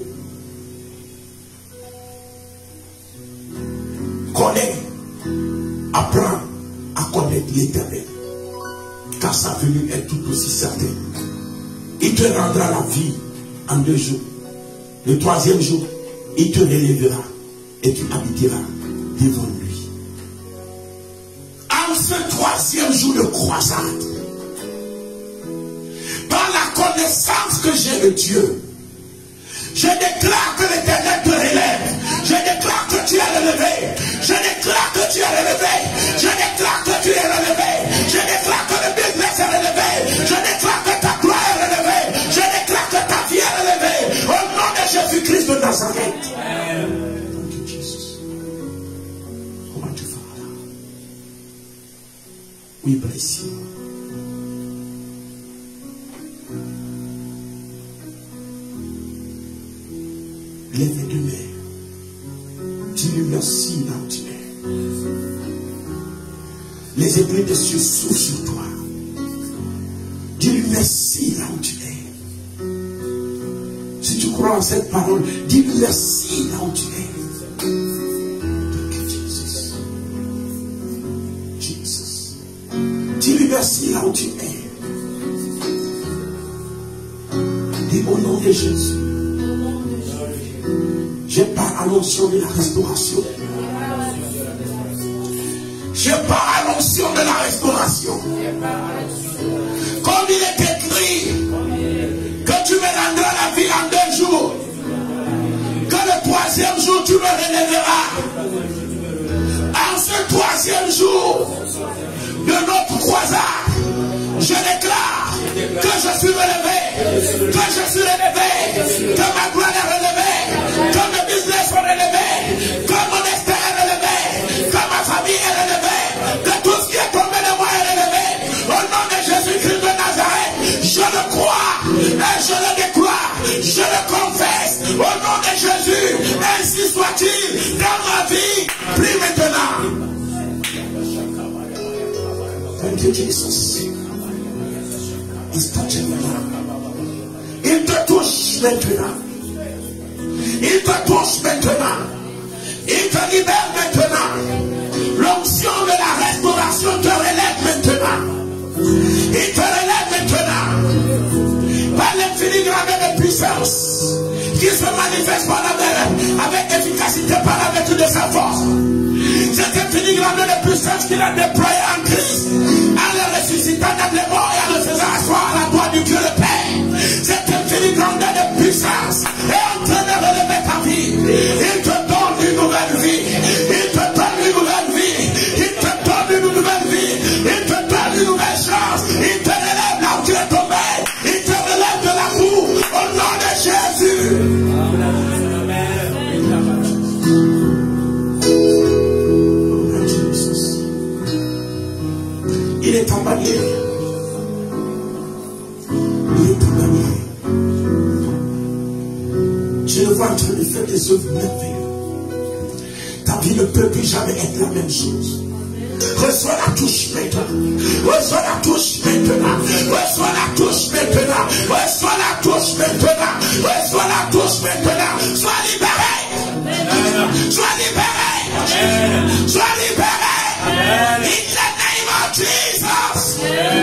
Connais, apprends à connaître l'Éternel. Car sa venue est tout aussi certaine. Il te rendra la vie en 2 jours. Le 3e jour, il te relèvera et tu habiteras devant lui. En ce 3e jour de croisade, par la connaissance que j'ai de Dieu, je déclare que l'Éternel te relève. Je déclare que tu es relevé. Je déclare que tu es relevé. Je déclare que tu es relevé. Je déclare que le business est relevé. Je déclare que ta gloire est relevée. Je déclare que ta vie est relevée. Au nom de Jésus-Christ de Nazareth. Thank you, Jesus. Comment tu feras? We bless you. Lève les 2 mains. Dis-lui merci là où tu es. Les éclairs des cieux s'ouvrent sur toi. Dis-lui merci là où tu es. Si tu crois en cette parole, dis-lui merci là où tu es. Thank you, Jesus. Jesus. Dis-lui merci là où tu es. Dis au nom de Jésus. Je pars à l'onction de la restauration. Je pars à l'onction de la restauration. Comme il est écrit que tu me rendras la vie en 2 jours. troisième jour, tu me relèveras. En ce troisième jour de notre croisade, je déclare que je suis relevé, que je suis relevé, que ma gloire est relevée, que mes business sont relevés, que mon destin est relevé, que ma famille est relevée, que tout ce qui est tombé de moi est relevé. Au nom de Jésus-Christ de Nazareth, je le crois et je le déclare, je le confesse. Au nom de Jésus, ainsi soit-il dans ma vie. Prie maintenant. Thank you, Jesus. He's touching me now. Il te touche maintenant. Il te touche maintenant. Il te libère maintenant. L'onction de la restauration te relève maintenant. Il te relève maintenant. Par l'infini grandeur de puissance qui se manifeste par avec efficacité par la vertu de sa force. Cette infinie grandeur de puissance qu'il a déployée en Christ, en le ressuscitant dans les morts et en le faisant asseoir à la droite du Dieu le Père. Cette infinie grandeur de puissance est en train de relever ta vie. Il te donne une nouvelle vie. Il te donne une nouvelle vie. Il te donne une nouvelle vie. Il te donne une nouvelle chance. Il te relève là où tu es tombé. Il te relève de la boue au nom de Jésus. Il est en bannière. Il est en bannière. Je le vois en train de faire des œuvres merveilleuses. Ta vie ne peut plus jamais être la même chose. Reçois la touche maintenant. Reçois la touche maintenant. Reçois la touche maintenant. Reçois la touche maintenant. Reçois la touche maintenant. Sois libéré. Sois libéré. Sois libéré. In the name of Jesus.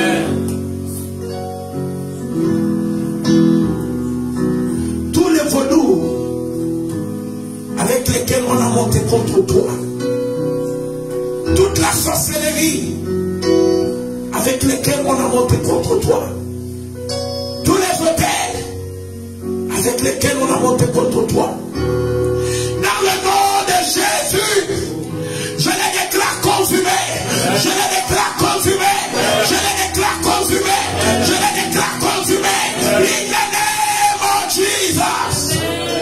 Tous les vaudous avec lesquels on a monté contre toi, toute la sorcellerie avec lesquels on a monté contre toi, tous les hôtels avec lesquels on a monté contre toi, dans le nom de Jésus, je les déclare consumés, je les déclare consumés, je les déclare consumés, je les déclare consumés, in the name of Jesus.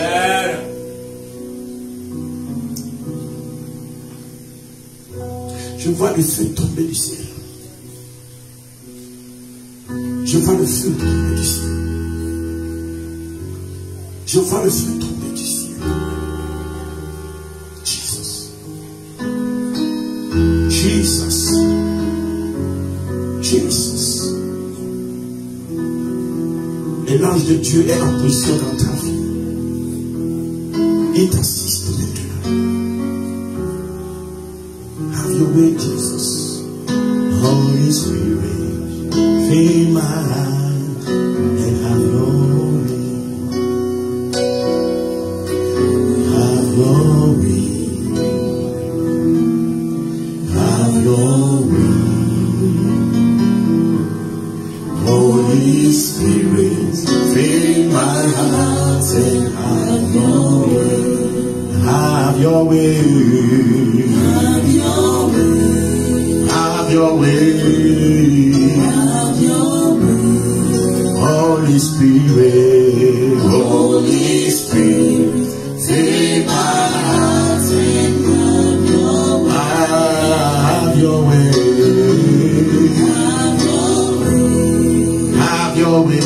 Je vois le feu tomber du ciel. Je vois le feu tomber du ciel. Je vois le feu tomber du ciel. Jesus. Jesus. Jesus. Et l'ange de Dieu est en position dans ta vie. Il t'assiste maintenant. Have your way, Jesus. Holy Spirit, fill my life and have your way. Have your way. Have your way. Holy Spirit, fill my heart and have your way. Have your way. Have your way. Have your way. Have your way. Holy Spirit, Holy Spirit, fill my heart and have your way. Have your way. Have your way. Have your way.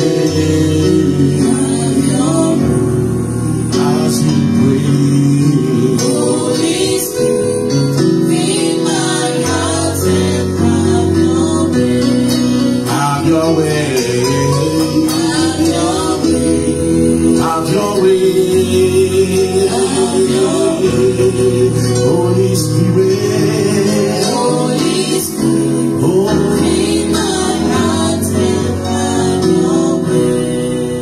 Have your way. As you pray, Holy Spirit, fill my heart and have your way. Have your way. Have your way. Have your way. Have your way. Holy Spirit, Holy Spirit, fill my heart and have your way.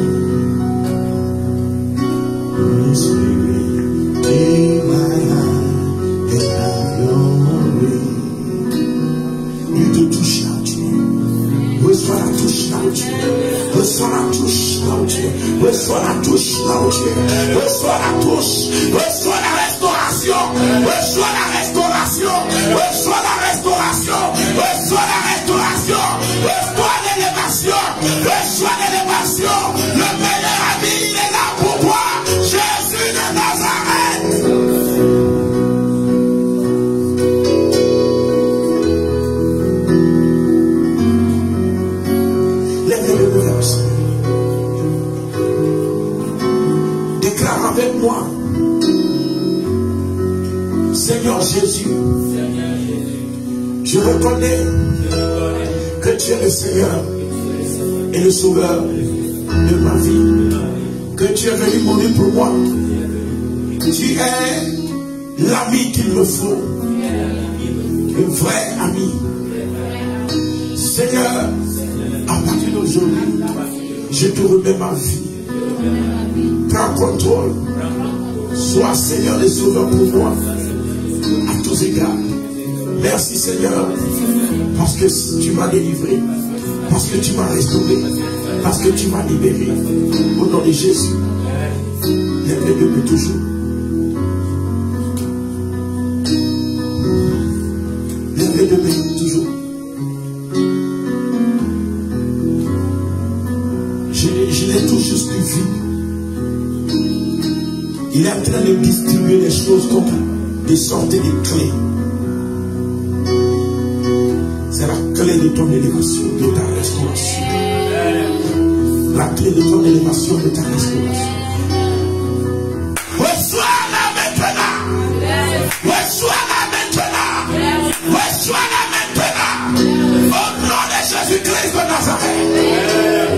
Holy Spirit, fill my heart and have your way. Il te touche là, Dieu. Reçois la touche, là où tu es. Reçois la touche, là où tu es. Reçois la touche, là où tu es. Reçois la touche. Reçois la restauration. Reçois la restauration. Reçois la restauration. Reçois la restauration. Reçois l'élévation. Reçois l'élévation. Le meilleur ami, il est là pour toi. Jésus de Nazareth. Lève-le vers le Seigneur. Déclare avec moi. Seigneur Jésus, je reconnais que tu es le Seigneur et le Sauveur de ma vie, que tu es venu mourir pour moi. Tu es l'ami qu'il me faut, le vrai ami. Seigneur, à partir d'aujourd'hui, je te remets ma vie. Prends contrôle. Sois Seigneur et Sauveur pour moi. À tous égards. Merci Seigneur, parce que tu m'as délivré, parce que tu m'as restauré, parce que tu m'as libéré. Au nom de Jésus, lève-les deux mains toujours. Lève-les deux mains toujours. Je l'ai tout juste vu. Il est en train de distribuer les choses comme des sortes de clés. C'est la clé de ton élévation, de ta restauration. La clé de ton élévation, de ta restauration. Reçois-la maintenant. Reçois-la maintenant. Reçois-la maintenant. Au nom de Jésus-Christ de Nazareth.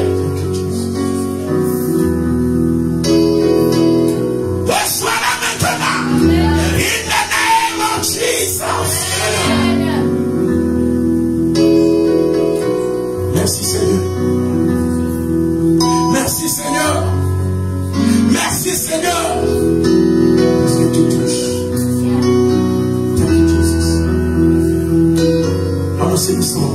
Reçois-la maintenant. In the name of Jesus. Merci Seigneur. Merci Seigneur. Merci Seigneur. Parce que tu touches. Thank you Jesus. Annoncez le son.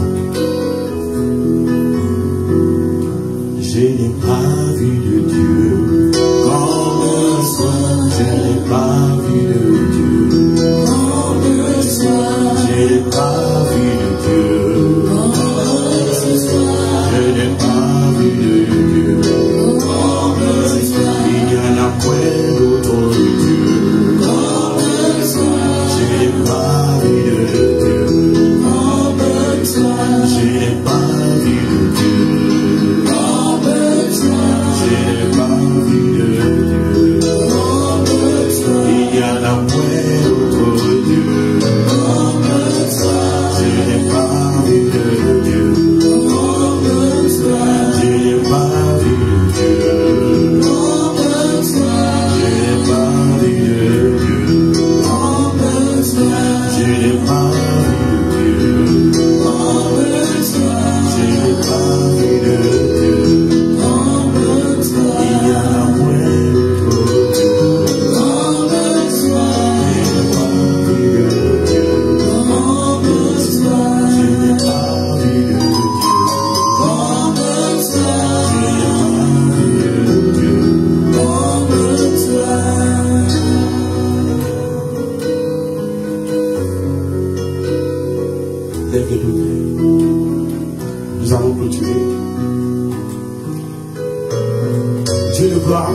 Je n'ai pas vu de Dieu comme le soir. Je n'ai pas vu de Dieu comme le soir. Je n'ai pas vu de Dieu comme le soir. Je n'ai pas vu de Dieu comme le soir. Il y en a point d'autre Dieu comme le soir. Je n'ai pas vu de Dieu comme le soir. Je n'ai pas vu de Dieu comme le soir. Je n'ai pas vu de Dieu comme le soir. Il y en a point d'autre Dieu comme le soir. Je n'ai pas vu de Dieu comme le soir. Je n'ai pas vu de Dieu comme le soir. Je n'ai pas vu de Dieu comme le soir. Je n'ai pas vu de Dieu comme le soir. Je n'ai pas vu de Dieu comme le soir. Il y en a moins d'autres Dieu comme le soir. Je n'ai pas vu de Dieu comme le soir. Je n'ai pas vu de Dieu comme le soir. Je n'ai pas vu de Dieu comme le soir. Lève les deux mains. Nous allons clôturer. Dieu de gloire,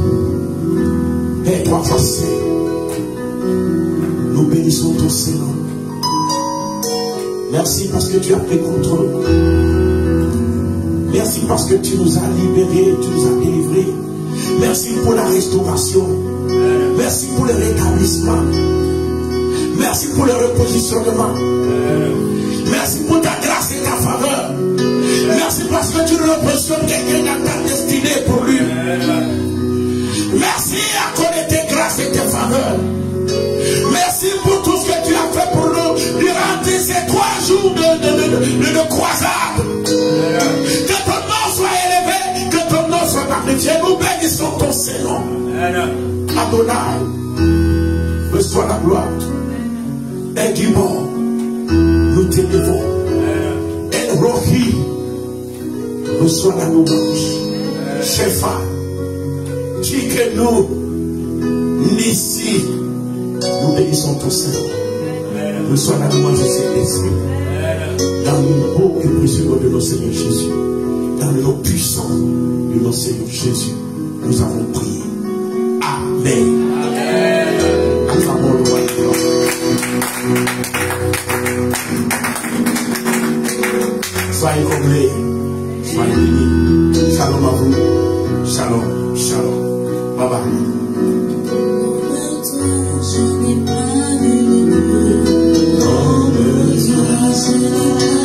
Père trois fois saint, nous bénissons ton Seigneur. Merci parce que tu as pris contrôle. Merci parce que tu nous as libérés, tu nous as délivrés. Merci pour la restauration. Merci pour le rétablissement. Merci pour le repositionnement. Merci pour ta grâce et ta faveur. Merci parce que tu repositionnes quelqu'un dans ta destinée pour lui. Merci à cause de tes grâces et tes faveurs. Merci pour tout ce que tu as fait pour nous durant ces 3 jours de croisade. Que ton nom soit élevé, que ton nom soit magnifié. Nous bénissons ton Seigneur. Adonai, reçois la gloire. Et du bon, nous t'élevons. El Rohi, reçois la louange. Chefa, dis que nous, ici, nous bénissons ton Seigneur. Reçois la louange du Saint-Esprit. Dans le beau et précieux nom de notre Seigneur Jésus. Dans le nom puissant de notre Seigneur Jésus. Nous avons prié. Amen. Acclamons le roi de gloire. Soyez comblés. Soyez bénis. Shalom à vous. Shalom. Shalom. Bye bye. Je n'ai pas vu comme toi.